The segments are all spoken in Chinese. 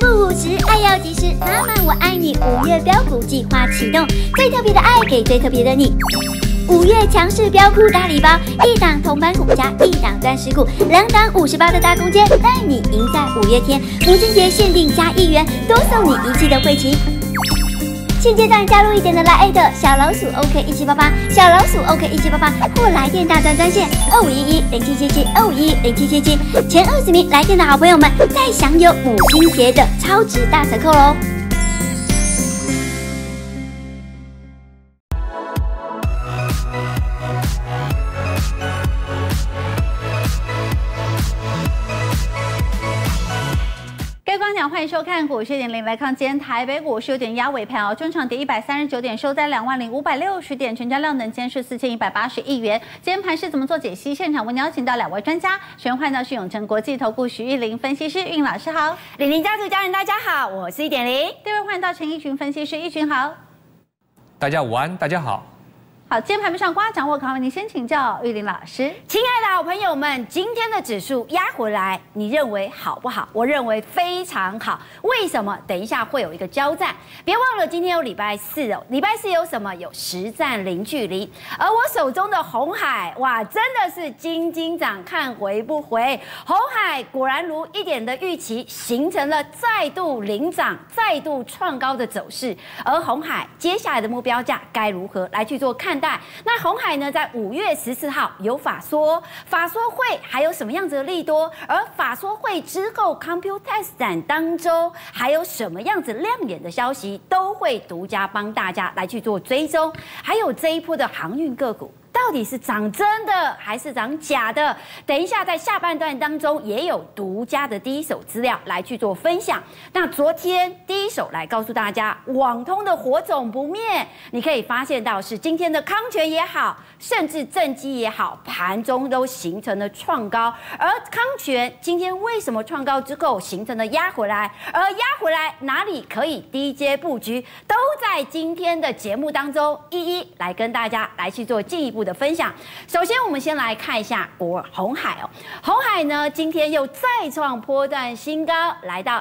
50爱要及时，妈妈我爱你！5月标股计划启动，最特别的爱给最特别的你。5月强势标股大礼包，一档铜板股加一档钻石股，2档50包的大空间，带你赢在5月天。母亲节限定加1元，多送你1季的会期。现阶段加入1点的LINE@ 小老鼠 OK1788，小老鼠 OK1788，或来电大专专线2511077725110777，前20名来电的好朋友们，再享有母亲节的超值大折扣喽！ 欢迎收看股市1.0，来看今天台北股市有点压尾盘哦，中场跌139点，收在20560点，成交量能今天是4180亿元。今天盘势怎么做解析？现场为您邀请到2位专家，首先欢迎到是永诚国际投顾许玉玲分析师，玉玲老师好。 李玲家族家人大家好，我是1.0。 第二位欢迎到陈奕群分析师，奕群好。 大家午安，大家好。 好，今天盘面上刮掌握，考问您先请教玉玲老师。 亲爱的好朋友们，今天的指数压回来，你认为好不好？我认为非常好。为什么？等一下会有一个交战，别忘了今天有礼拜四哦。礼拜四有什么？有实战零距离。而我手中的鸿海，哇，真的是金金涨，看回不回。鸿海果然如1点的预期，形成了再度领涨、再度创高的走势。而鸿海接下来的目标价该如何来去做看？那鸿海呢，在5月14号有法说会还有什么样子的利多？而法说会之后 Computex 展当中还有什么样子亮眼的消息，都会独家帮大家来去做追踪。还有这一波的航运个股，到底是涨真的还是涨假的？等一下在下半段当中也有独家的第一手资料来去做分享。那昨天第一手来告诉大家，网通的火种不灭，你可以发现到是今天的康泉也好，甚至正基也好，盘中都形成了创高。而康泉今天为什么创高之后形成了压回来？而压回来哪里可以低阶布局，都在今天的节目当中一一来跟大家来去做进一步的分享。首先，我们先来看一下鸿海哦。鸿海呢，今天又再创波段新高，来到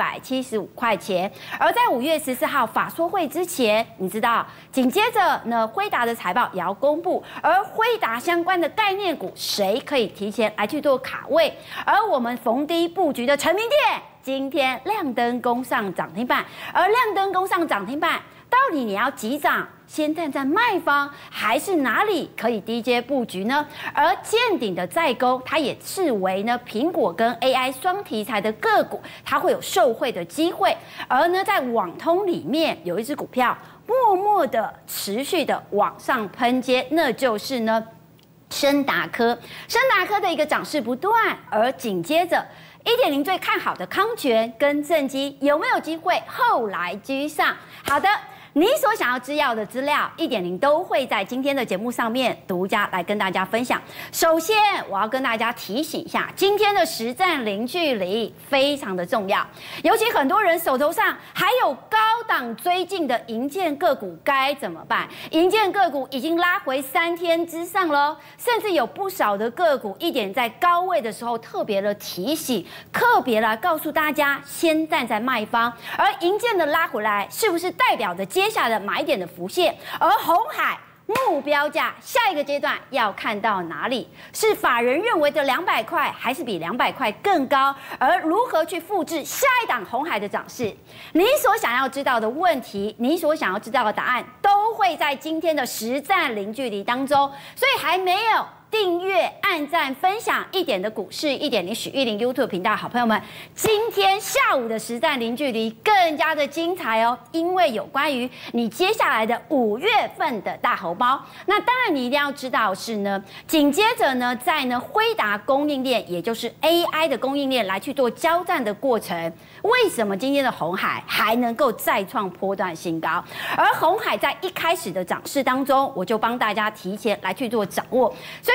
175块钱。而在5月14号法说会之前，你知道，紧接着呢，辉达的财报也要公布，而辉达相关的概念股，谁可以提前来去做卡位？而我们逢低布局的成名店，今天亮灯攻上涨停板，而亮灯攻上涨停板，到底你要急涨？先站在卖方，还是哪里可以低阶布局呢？而见顶的再攻，它也视为呢苹果跟 AI 双题材的个股，它会有受惠的机会。而呢，在网通里面有一只股票，默默的持续的往上喷接，那就是呢昇達科。昇達科的一个涨势不断，而紧接着1.0最看好的康泉跟正基有没有机会后来居上？好的。你所想要知道的资料，1.0都会在今天的节目上面独家来跟大家分享。首先，我要跟大家提醒一下，今天的实战零距离非常的重要，尤其很多人手头上还有高档追进的营建个股，该怎么办？营建个股已经拉回3天之上了，甚至有不少的个股1.0在高位的时候特别的提醒，特别来告诉大家，先站在卖方。而营建的拉回来，是不是代表着接下来的买点的浮现？而鸿海目标价下一个阶段要看到哪里？是法人认为的200块，还是比200块更高？而如何去复制下一档鸿海的涨势？你所想要知道的问题，你所想要知道的答案，都会在今天的实战零距离当中。所以还没有订阅、按赞、分享1.0的股市1.0许玉玲 YouTube 频道，好朋友们，今天下午的实战零距离更加的精彩哦，因为有关于你接下来的5月份的大红包。那当然你一定要知道是呢，紧接着呢，在呢辉达供应链，也就是 AI 的供应链来去做交战的过程，为什么今天的鸿海还能够再创波段新高？而鸿海在一开始的涨势当中，我就帮大家提前来去做掌握，所以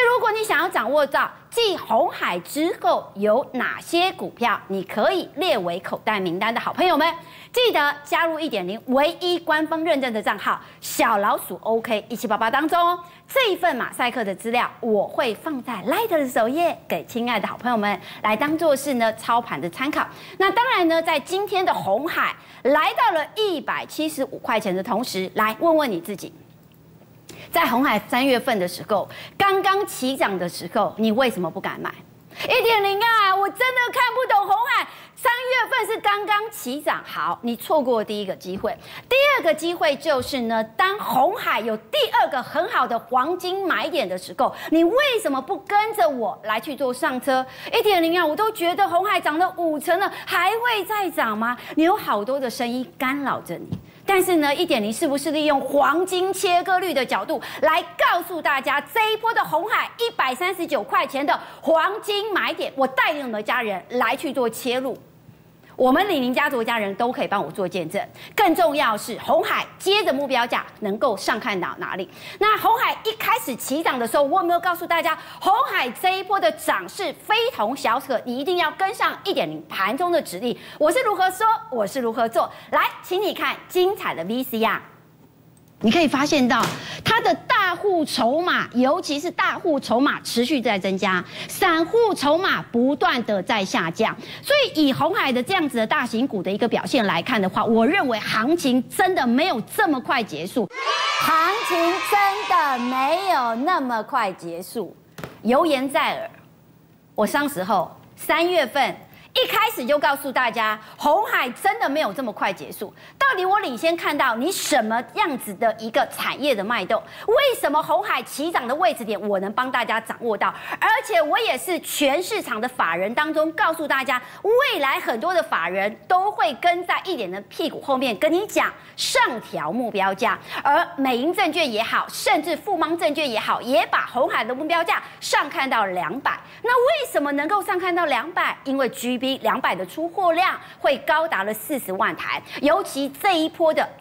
如果你想要掌握到继鸿海之后有哪些股票你可以列为口袋名单的好朋友们，记得加入1.0唯一官方认证的账号小老鼠 OK1788当中哦。这一份马赛克的资料我会放在 Light 的首页，给亲爱的好朋友们来当做是呢操盘的参考。那当然呢，在今天的鸿海来到了175块钱的同时，来问问你自己。在鸿海3月份的时候，刚刚起涨的时候，你为什么不敢买？1.0啊，我真的看不懂鸿海。3月份是刚刚起涨，好，你错过第一个机会。第二个机会就是呢，当鸿海有第二个很好的黄金买点的时候，你为什么不跟着我来去做上车？1.0啊，我都觉得鸿海涨了5成了，还会再涨吗？你有好多的声音干扰着你。但是呢，1.0是不是利用黄金切割率的角度来告诉大家，这一波的鸿海139块钱的黄金买点，我带领我们的家人来去做切入。我们李宁家族家人都可以帮我做见证。更重要是，鸿海接着目标价能够上看到哪里？那鸿海一开始起涨的时候，我有没有告诉大家，鸿海这一波的涨势非同小可，你一定要跟上1.0盘中的指令。我是如何说，我是如何做。来，请你看精彩的 VCR。你可以发现到它的大户筹码，尤其是大户筹码持续在增加，散户筹码不断的在下降。所以以鸿海的这样子的大型股的一个表现来看的话，我认为行情真的没有这么快结束，行情真的没有那么快结束。油言在耳，我上时候3月份。一开始就告诉大家，鸿海真的没有这么快结束。到底我领先看到你什么样子的一个产业的脉动？为什么鸿海起涨的位置点我能帮大家掌握到？而且我也是全市场的法人当中告诉大家，未来很多的法人都会跟在1.0的屁股后面跟你讲上调目标价，而美银证券也好，甚至富邦证券也好，也把鸿海的目标价上看到200。那为什么能够上看到200？因为 GB200的出货量会高达了40万台，尤其这一波的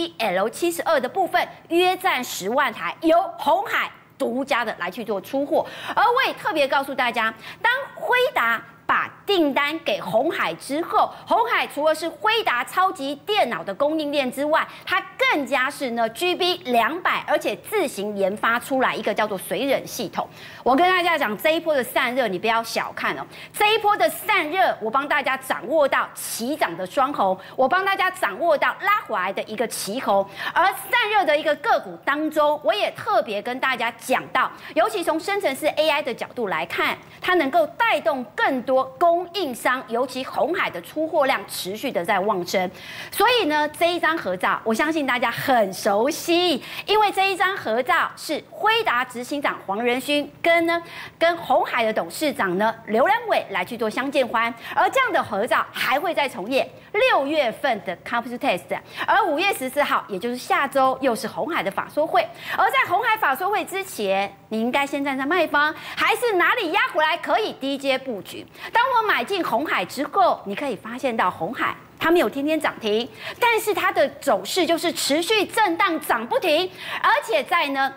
NVL72的部分约占10万台，由鸿海独家的来去做出货。而我也特别告诉大家，当辉达把订单给鸿海之后，鸿海除了是辉达超级电脑的供应链之外，它更加是呢 GB200，而且自行研发出来一个叫做水冷系统。我跟大家讲，这一波的散热你不要小看哦，这一波的散热我帮大家掌握到起涨的双红，我帮大家掌握到拉回来的一个旗红。而散热的一个个股当中，我也特别跟大家讲到，尤其从生成式 AI 的角度来看，它能够带动更多供应商，尤其鸿海的出货量持续的在旺升。所以呢，这一张合照我相信大家很熟悉，因为这一张合照是辉达执行长黄仁勋跟鸿海的董事长呢刘良伟来去做相见欢。而这样的合照还会再重演6月份的 Computex， 而5月14号也就是下周又是鸿海的法说会。而在鸿海法说会之前，你应该先站在卖方，还是哪里压回来可以低阶布局？当我买进鸿海之后，你可以发现到鸿海它没有天天涨停，但是它的走势就是持续震荡涨不停，而且在呢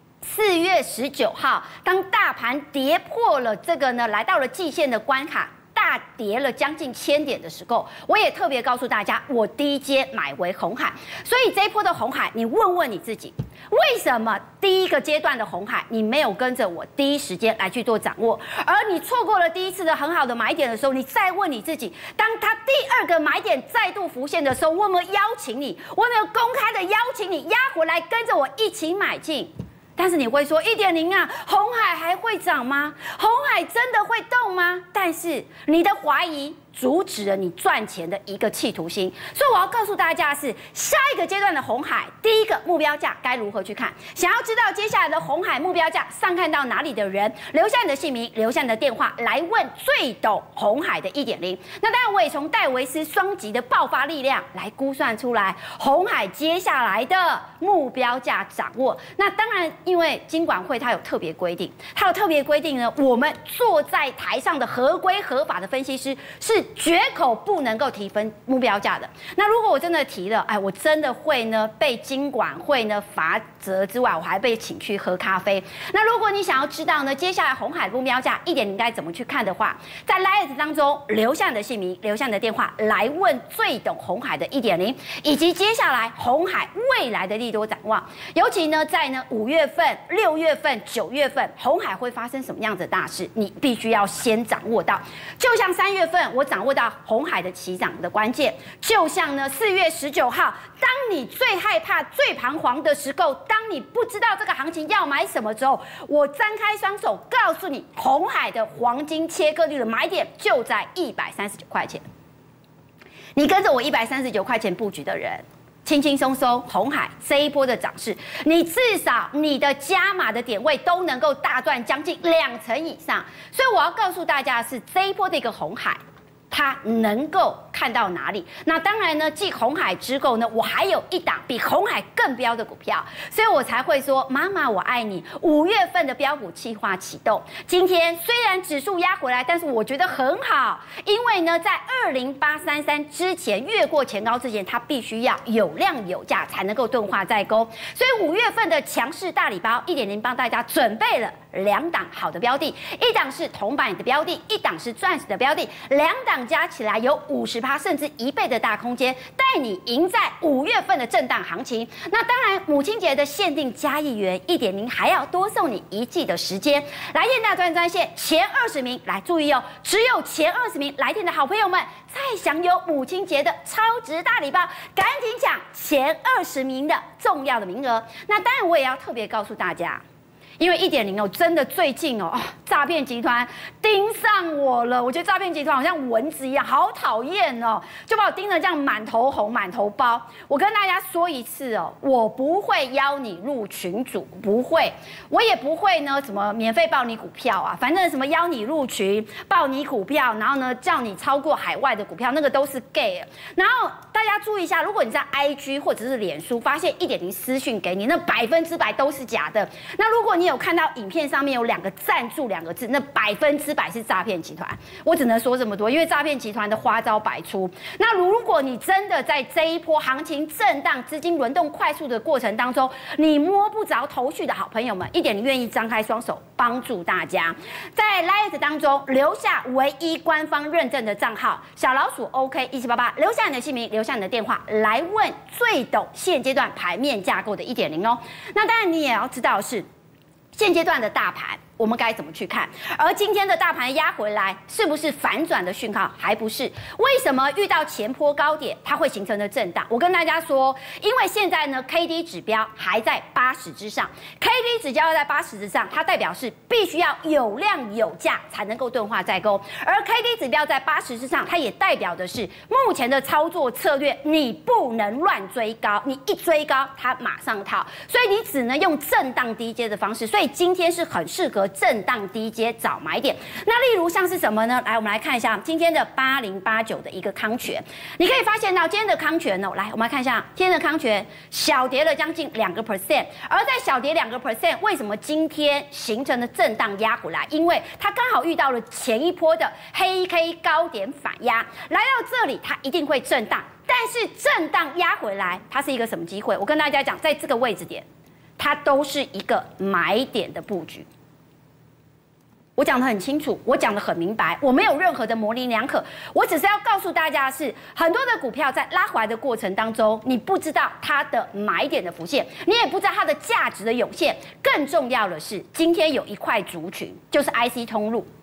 4月19号，当大盘跌破了这个呢，来到了季线的关卡，大跌了将近1000点的时候，我也特别告诉大家，我低阶买回鸿海。所以这一波的鸿海，你问问你自己，为什么第一个阶段的鸿海你没有跟着我第一时间来去做掌握，而你错过了第一次的很好的买点的时候，你再问你自己，当它第二个买点再度浮现的时候，我有没有邀请你？我有没有公开的邀请你压回来跟着我一起买进？但是你会说1.0啊，鸿海还会涨吗？鸿海真的会动吗？但是你的怀疑阻止了你赚钱的一个企图心。所以我要告诉大家的是，下一个阶段的鸿海，第一个目标价该如何去看？想要知道接下来的鸿海目标价上看到哪里的人，留下你的姓名，留下你的电话来问最懂鸿海的1.0。那当然，我也从戴维斯双击的爆发力量来估算出来鸿海接下来的目标价掌握。那当然，因为金管会它有特别规定，它有特别规定呢，我们坐在台上的合规合法的分析师是是绝口不能够提分目标价的。那如果我真的提了，我真的会呢被金管会呢罚则之外，我还被请去喝咖啡。那如果你想要知道呢，接下来鸿海的目标价1.0该怎么去看的话，在 LINE 当中留下你的姓名，留下你的电话，来问最懂鸿海的1.0，以及接下来鸿海未来的利多展望。尤其呢，在5月份、6月份、9月份，鸿海会发生什么样子的大事，你必须要先掌握到。就像3月份我掌握到鸿海的起涨的关键，就像呢4月19号，当你最害怕、最彷徨的时候，当你不知道这个行情要买什么之后，我张开双手告诉你，鸿海的黄金切割率的买点就在139块钱。你跟着我139块钱布局的人，轻轻松松，鸿海这一波的涨势，你至少你的加码的点位都能够大赚将近2成以上。所以我要告诉大家的是，这一波的一个鸿海，它能够看到哪里？那当然呢，继鸿海之后呢，我还有一档比鸿海更标的股票，所以我才会说妈妈我爱你。5月份的标股计划启动，今天虽然指数压回来，但是我觉得很好，因为呢，在20833之前越过前高之前，它必须要有量有价才能够钝化再攻。所以5月份的强势大礼包1.0帮大家准备了2档好的标的，一档是铜板的标的，一档是钻石的标的，2档加起来有50%甚至1倍的大空间，带你赢在5月份的震荡行情。那当然，母亲节的限定加1元1.0还要多送你1季的时间。来电大专专线前20名来注意哦，只有前20名来电的好朋友们再享有母亲节的超值大礼包，赶紧抢前20名的重要的名额。那当然，我也要特别告诉大家。因为1.0哦，真的最近哦，诈骗集团盯上我了。我觉得诈骗集团好像蚊子一样，好讨厌哦，就把我盯得这样满头红、满头包。我跟大家说一次哦，我不会邀你入群组，不会，我也不会呢什么免费报你股票啊，反正什么邀你入群、报你股票，然后呢叫你超过海外的股票，那个都是 gay。然后大家注意一下，如果你在 IG 或者是脸书发现1.0私讯给你，那100%都是假的。那如果你有看到影片上面有2个赞助2个字，那100%是诈骗集团。我只能说这么多，因为诈骗集团的花招百出。那如果你真的在这一波行情震荡、资金轮动快速的过程当中，你摸不着头绪的好朋友们，1.0愿意张开双手帮助大家，在 LINE 当中留下唯一官方认证的账号小老鼠 OK1788，留下你的姓名，留下你的电话，来问最懂现阶段盘面架构的1.0哦。那当然你也要知道的是。现阶段的大盘，我们该怎么去看？而今天的大盘压回来，是不是反转的讯号？还不是。为什么遇到前波高点，它会形成的震荡？我跟大家说，因为现在呢 ，KD 指标还在80之上 ，KD 指标在80之上，它代表是必须要有量有价才能够钝化再攻。而 KD 指标在80之上，它也代表的是目前的操作策略，你不能乱追高，你一追高，它马上套，所以你只能用震荡低阶的方式。所以今天是很适合震荡低阶找买点。那例如像是什么呢？来，我们来看一下今天的8089的一个康泉，你可以发现到今天的康泉哦，来，我们来看一下今天的康泉小跌了将近2%，而在小跌2%，为什么今天形成了震荡压回来？因为它刚好遇到了前一波的黑 K 高点反压，来到这里它一定会震荡，但是震荡压回来，它是一个什么机会？我跟大家讲，在这个位置点。它都是一个买点的布局，我讲得很清楚，我讲得很明白，我没有任何的模棱两可，我只是要告诉大家的是，很多的股票在拉回来的过程当中，你不知道它的买点的浮现，你也不知道它的价值的涌现，更重要的是，今天有一块族群就是 IC 通路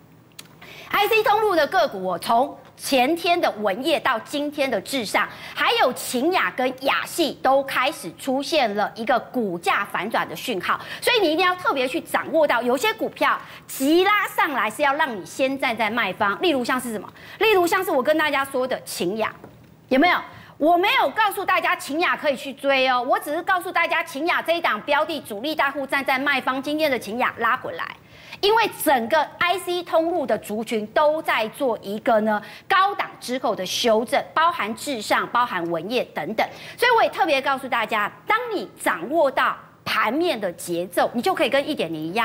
，IC 通路的个股，我从前天的文业到今天的至上，还有勤雅跟雅系都开始出现了一个股价反转的讯号，所以你一定要特别去掌握到，有些股票急拉上来是要让你先站在卖方，例如像是什么？例如像是我跟大家说的勤雅，有没有？我没有告诉大家勤雅可以去追哦，我只是告诉大家勤雅这一档标的主力大户站在卖方，今天的勤雅拉回来。因为整个 IC 通路的族群都在做一个呢高档之后的修正，包含至上、包含文业等等，所以我也特别告诉大家，当你掌握到盘面的节奏，你就可以跟1.0一样，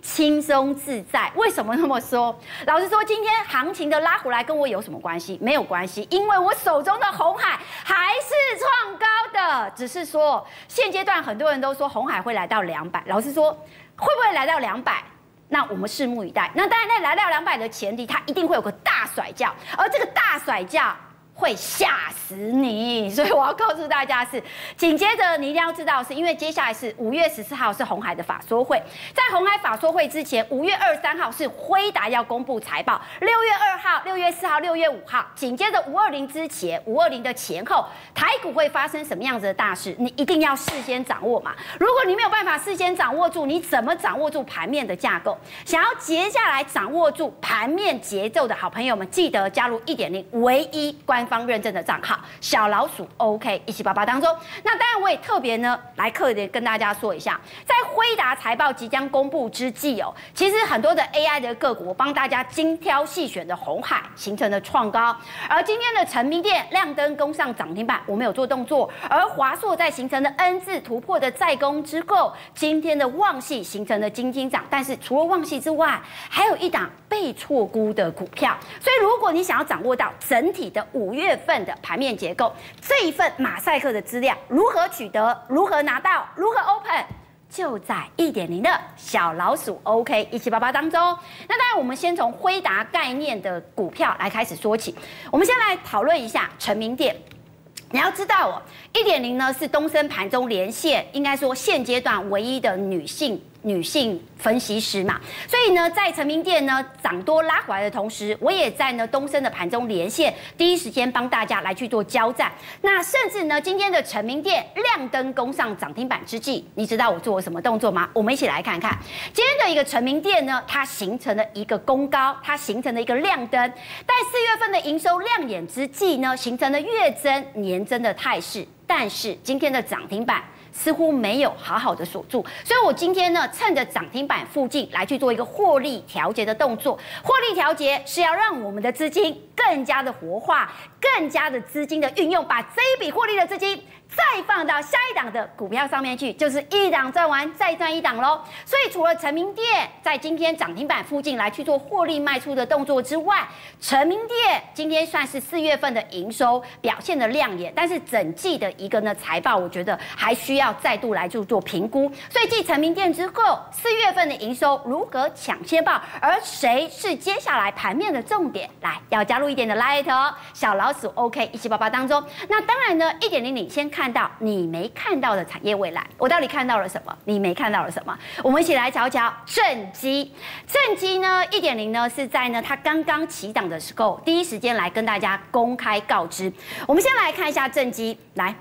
轻松自在。为什么那么说？老实说，今天行情的拉回来跟我有什么关系？没有关系，因为我手中的鸿海还是创高的，只是说现阶段很多人都说鸿海会来到200，老实说，会不会来到200？那我们拭目以待。那当然，在来到200的前提，它一定会有个大甩轿，而这个大甩轿会吓死你，所以我要告诉大家是，紧接着你一定要知道，是因为接下来是5月14号是鸿海的法说会，在鸿海法说会之前，5月23号是辉达要公布财报，6月2号、6月4号、6月5号，紧接着520之前，520的前后，台股会发生什么样子的大事，你一定要事先掌握嘛。如果你没有办法事先掌握住，你怎么掌握住盘面的架构？想要接下来掌握住盘面节奏的好朋友们，记得加入1.0唯一官方认证的账号小老鼠 OK1788当中。那当然我也特别呢来特别跟大家说一下，在辉达财报即将公布之际哦，其实很多的 AI 的个股我帮大家精挑细选的鸿海形成了创高，而今天的成名店亮灯攻上涨停板，我没有做动作，而华硕在形成了 N 字突破的再攻之后，今天的旺系形成了金金涨，但是除了旺系之外，还有一档被错估的股票，所以如果你想要掌握到整体的5月份的盘面结构，这一份马赛克的资料如何取得，如何拿到，如何 open， 就在1.0的小老鼠 OK1788当中。那当然，我们先从辉达概念的股票来开始说起。我们先来讨论一下成名店。你要知道哦，1.0呢是东森盘中连线，应该说现阶段唯一的女性分析师嘛，所以呢，在成名店呢涨多拉回来的同时，我也在呢东森的盘中连线，第一时间帮大家来去做交战。那甚至呢，今天的成名店亮灯攻上涨停板之际，你知道我做了什么动作吗？我们一起来看看今天的一个成名店呢，它形成了一个攻高，它形成了一个亮灯，在4月份的营收亮眼之际呢，形成了月增、年增的态势，但是今天的涨停板似乎没有好好的锁住，所以我今天呢，趁着涨停板附近来去做一个获利调节的动作。获利调节是要让我们的资金更加的活化，更加的资金的运用，把这一笔获利的资金再放到下一档的股票上面去，就是一档赚完再赚一档喽。所以除了成名店在今天涨停板附近来去做获利卖出的动作之外，成名店今天算是4月份的营收表现的亮眼，但是整季的一个呢财报，我觉得还需要再度来做评估。所以继成名店之后，4月份的营收如何抢先报，而谁是接下来盘面的重点？来，要加入1点的 Light 哦，小老鼠 OK1788当中。那当然呢，1.0领先看到你没看到的产业未来，我到底看到了什么？你没看到了什么？我们一起来瞧瞧正基。正基呢，1.0呢是在呢它刚刚起涨的时候，第一时间来跟大家公开告知。我们先来看一下正基，来。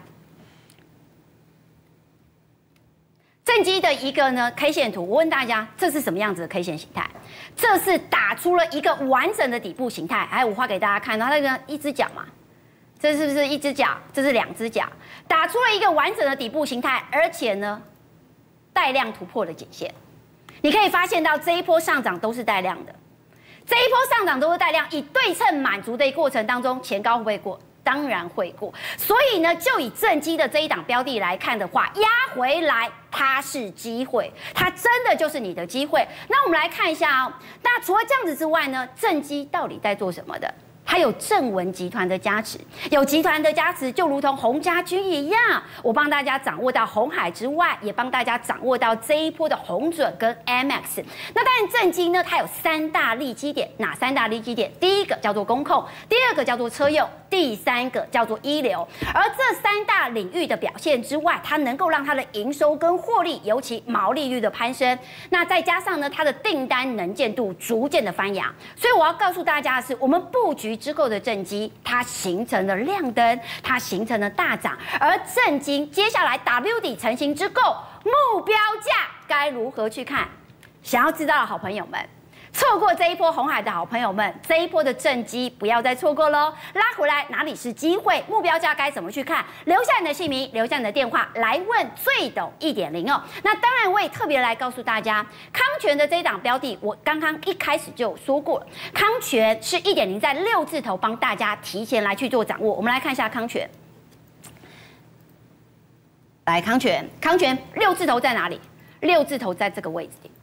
正基的一个呢 K 线图，我问大家，这是什么样子的 K 线形态？这是打出了一个完整的底部形态。哎，我画给大家看，它那个一只脚嘛。这是不是一只脚？这是2只脚，打出了一个完整的底部形态，而且呢，带量突破了颈线。你可以发现到这一波上涨都是带量的，这一波上涨都是带量，以对称满足的过程当中，前高会不会过？当然会过。所以呢，就以正基的这一档标的来看的话，压回来它是机会，它真的就是你的机会。那我们来看一下哦，那除了这样子之外呢，正基到底在做什么的？它有正文集团的加持，有集团的加持，就如同洪家军一样，我帮大家掌握到鸿海之外，也帮大家掌握到这一波的鸿准跟 MX。那当然，正基呢，它有3大利基点，哪3大利基点？第一个叫做工控，第2个叫做车用，第3个叫做医疗。而这3大领域的表现之外，它能够让它的营收跟获利，尤其毛利率的攀升。那再加上呢，它的订单能见度逐渐的翻扬。所以我要告诉大家的是，我们布局之后的正基，它形成了亮灯，它形成了大涨，而正基接下来 W 底成型之后，目标价该如何去看？想要知道的好朋友们，错过这一波鸿海的好朋友们，这一波的正基不要再错过喽！拉回来哪里是机会？目标价该怎么去看？留下你的姓名，留下你的电话，来问最懂1.0哦。那当然，我也特别来告诉大家，康全的这一档标的，我刚刚一开始就有说过了，康全是1.0在6字头帮大家提前来去做掌握。我们来看一下康全，来康全6字头在哪里？6字头在这个位置点。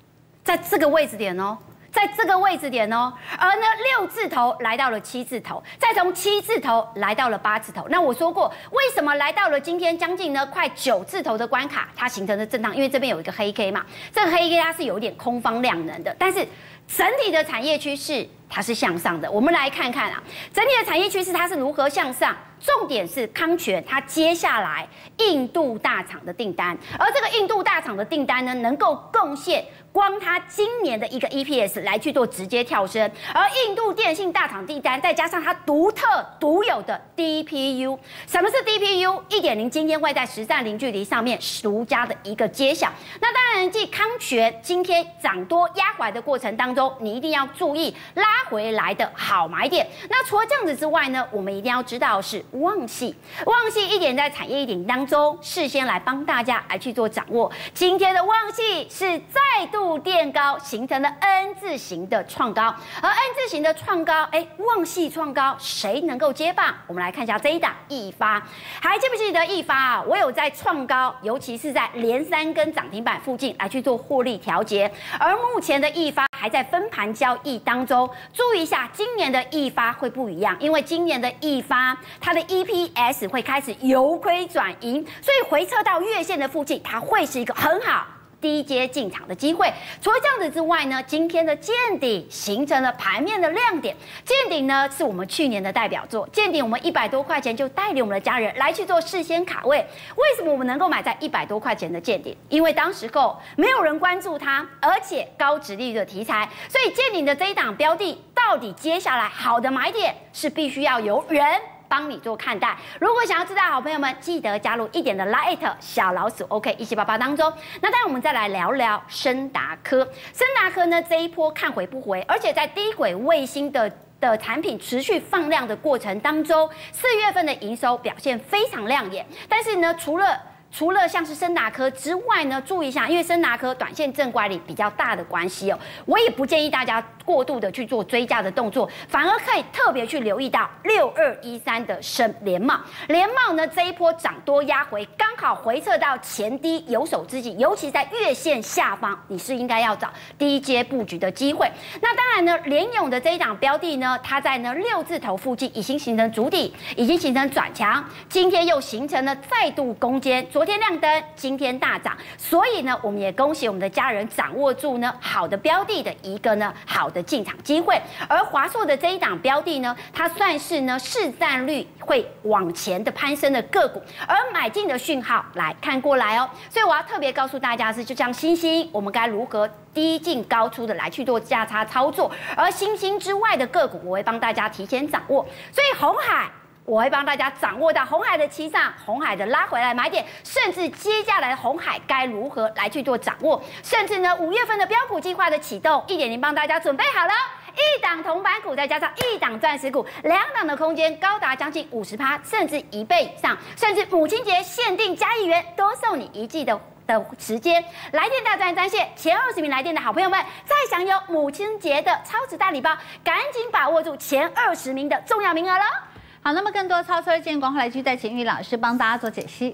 在这个位置点哦。在这个位置点哦，而呢6字头来到了7字头，再从7字头来到了8字头。那我说过，为什么来到了今天将近呢快9字头的关卡，它形成的震荡？因为这边有一个黑 K 嘛，这个黑 K 它是有一点空方量能的，但是整体的产业趋势它是向上的。我们来看看啊，整体的产业趋势它是如何向上。重点是康泉，它接下来印度大厂的订单，而这个印度大厂的订单呢，能够贡献光它今年的一个 EPS 来去做直接跳升，而印度电信大厂订单，再加上它独特独有的 DPU， 什么是 DPU 1.0？ 今天会在实战零距离上面独家的一个揭晓。那当然，继康泉今天涨多压回来的过程当中，你一定要注意拉回来的好买点。那除了这样子之外呢，我们一定要知道的是。旺系一点在产业1.0当中，事先来帮大家来去做掌握。今天的旺系是再度垫高，形成了 N 字形的创高，而 N 字形的创高，旺系创高，谁能够接棒？我们来看一下这一档易发，还记不记得易发啊？我有在创高，尤其是在连3根涨停板附近来去做获利调节，而目前的易发还在分盘交易当中。注意一下，今年的易发会不一样，因为今年的易发它的EPS 会开始由亏转盈，所以回撤到月线的附近，它会是一个很好低阶进场的机会。除了这样子之外呢，今天的见顶形成了盘面的亮点。见顶呢是我们去年的代表作，见顶我们100多块钱就带领我们的家人来去做事先卡位。为什么我们能够买在100多块钱的见顶？因为当时候没有人关注它，而且高殖利率的题材，所以见顶的这一档标的，到底接下来好的买点是必须要由人帮你做看待。如果想要知道，好朋友们记得加入1点的 Lite 小老鼠 OK1788当中。那当然我们再来聊聊昇達科。昇達科呢这一波看回不回，而且在低轨卫星的产品持续放量的过程当中，4月份的营收表现非常亮眼。但是呢，除了像是昇達科之外呢，注意一下，因为昇達科短线正乖离比较大的关系哦，我也不建议大家过度的去做追加的动作，反而可以特别去留意到6213的联茂。联茂呢这一波涨多压回，刚好回撤到前低有手之际，尤其在月线下方，你是应该要找低阶布局的机会。那当然呢，联咏的这一档标的呢，它在呢6字头附近已经形成筑底，已经形成转强，今天又形成了再度攻坚。昨天亮灯，今天大涨，所以呢，我们也恭喜我们的家人掌握住呢好的标的的一个呢好的进场机会。而华硕的这一档标的呢，它算是呢市占率会往前的攀升的个股，而买进的讯号来看过来哦。所以我要特别告诉大家是，就像星星，我们该如何低进高出的来去做价差操作，而星星之外的个股，我会帮大家提前掌握。所以鸿海，我会帮大家掌握到鸿海的起涨，鸿海的拉回来买点，甚至接下来的鸿海该如何来去做掌握，甚至呢5月份的标股计划的启动，1.0帮大家准备好了。一档铜板股再加上一档钻石股，2档的空间高达将近50%，甚至1倍以上，甚至母亲节限定加1元，多送你1季的时间。来电大战专线，前20名来电的好朋友们，再享有母亲节的超值大礼包，赶紧把握住前20名的重要名额了。 好，那么更多操作的建议广告来继续再请玉老师帮大家做解析。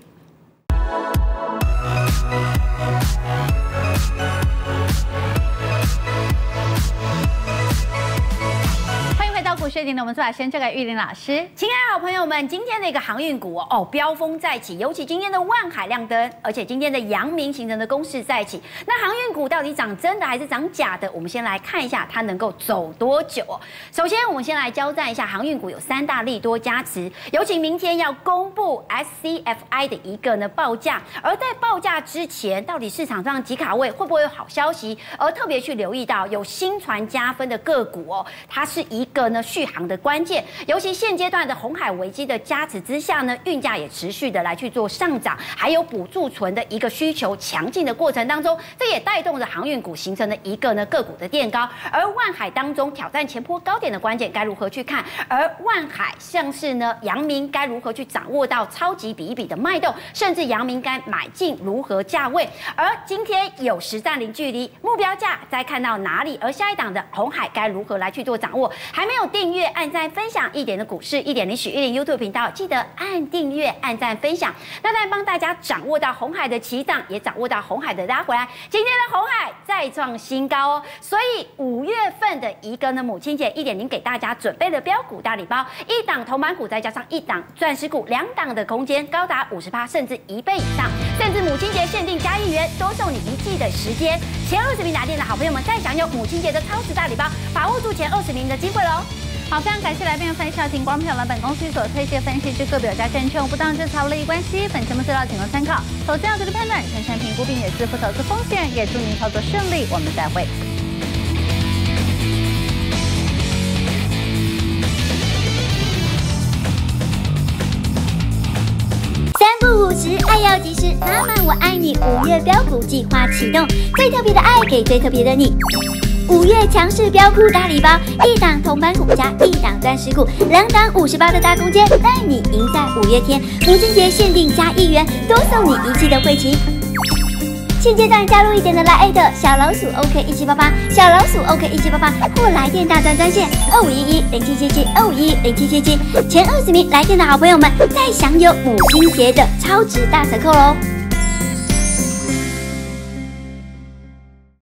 股市点的我们做先交给玉林老师。 亲爱的好朋友们，今天的一个航运股哦，飙风再起，尤其今天的万海亮灯，而且今天的阳明形成的攻势再起。那航运股到底涨真的还是涨假的？我们先来看一下它能够走多久哦。首先，我们先来交代一下航运股有3大利多加持，尤其明天要公布 SCFI 的一个呢报价，而在报价之前，到底市场上几卡位会不会有好消息？而特别去留意到有新传加分的个股哦，它是一个呢续航的关键，尤其现阶段的鸿海危机的加持之下呢，运价也持续的来去做上涨，还有补助存的一个需求强劲的过程当中，这也带动着航运股形成了一个呢个股的垫高。而万海当中挑战前波高点的关键该如何去看？而万海像是呢阳明该如何去掌握到超级比一比的脉动，甚至阳明该买进如何价位？而今天有实战零距离目标价再看到哪里？而下一档的鸿海该如何来去做掌握？还没有定订阅、按赞、分享1点的股市1点0许1点 YouTube 频道，记得按订阅、按赞、分享。那当然帮大家掌握到鸿海的起涨，也掌握到鸿海的拉回来。今天的鸿海再创新高哦，所以5月份的一个呢母亲节1点0给大家准备了标股大礼包，1档铜板股再加上1档钻石股，2档的空间高达50%，甚至1倍以上，甚至母亲节限定加1元，多送你1季的时间。前20名打电的好朋友们再享有母亲节的超值大礼包，把握住前20名的机会喽！ 好，非常感谢来宾的分析，请观众朋友们，本公司所推荐分析之个别有价证券无不当之财务利益关系，本节目资料仅供参考，投资要独立判断，审慎评估并且自负投资风险，也祝您操作顺利，我们再会。 3不5时，爱要及时，妈妈我爱你！5月标股计划启动，最特别的爱给最特别的你。5月强势标股大礼包，1档铜板股加1档钻石股，2档50%的大空间，带你赢在5月天。母亲节限定加1元，多送你1季的会期。现阶段加入1点的来@小老鼠 OK1788，小老鼠 OK1788，或来电大专专线2511077725110777，前20名来电的好朋友们，再享有母亲节的超值大折扣喽！